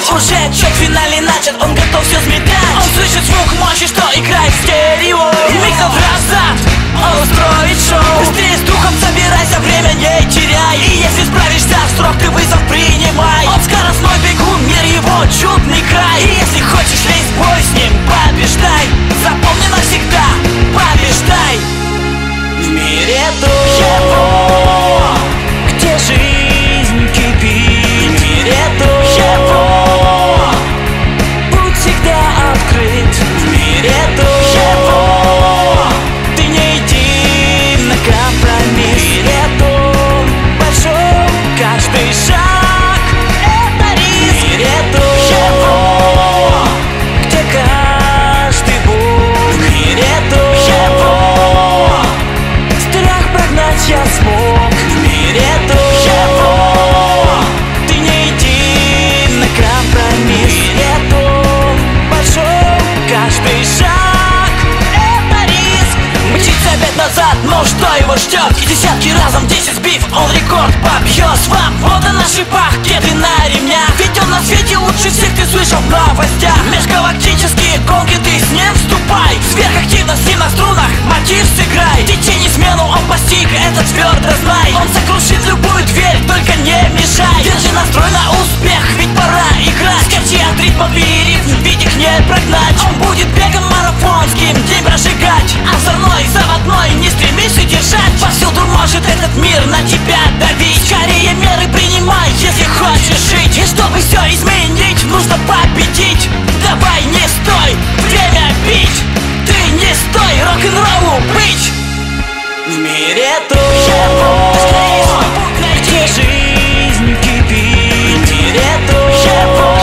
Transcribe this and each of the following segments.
Уже отчет финальный начат, он готов все сметать. Он слышит звук мощи, что играет в стерео. Миг назад, он устроит шоу. Быстрее с духом собирайся, время не теряй. И если справишься в срок, ты вызов принимай. Он скоростной бегун, мир его чудный край. И если хочешь лезть в бой с ним, побеждай. Запомни навсегда, побеждай. В мире его, где жизнь кипит. В мире его, путь всегда открыт. В мире его, ты не иди на компромисс. В мире большой, каждый шаг это риск. В мире его, где каждый бой. В мире его, страх прогнать я смог. В мире его, ты не иди на компромисс. В мире большой, каждый шаг это риск. Мчится опять назад, но что его ждет? И десятки разом 10 сбив, он рекорд побьет. Свобода на шипах, кеды на ремнях. Ведь он на свете лучше всех, ты слышал в новостях. Межгалактические гонки, ты с ним вступай. Сверхактивность на струнах, мотив сыграй. Течение смену он постиг, это твердо знай. Он сокрушит любую дверь, только не мешай. Держи настрой на успех, ведь пора играть. Скачи от ритма и ритм, ведь их не прогнать. Он будет бегом марафонским день прожигать. Озорной, заводной, не стремись удержать. Повсюду может этот мир на тебя давить. Скорее меры принимай, если хочешь жить. И чтобы все изменить, нужно победить. Давай, не стой, время бить. Ты не стой, рок-н-роллу быть. В мире его, где жизнь кипит. В мире его,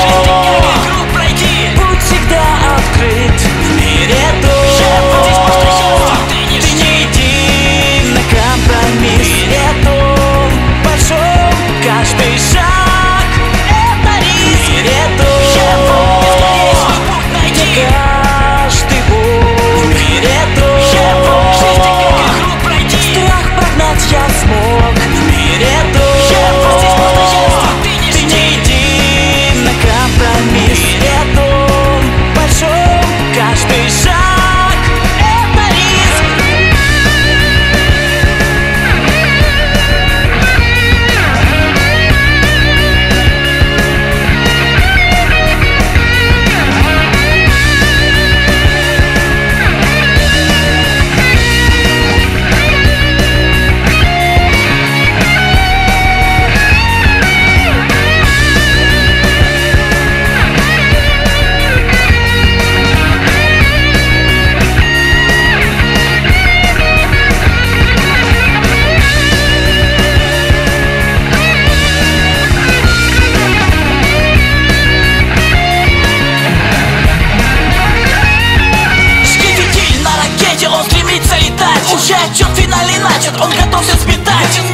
путь всегда открыт. В мире его, ты не иди на компромисс. В мире большой, каждый шаг это риск. В мире его, где каждый бой. В мире его, страх прогнать я смог. В мире его, ты не иди на компромисс. В мире большой, каждый шаг это риск. Он стремится летать. Уже отчет финальный начат, он готов все сметать.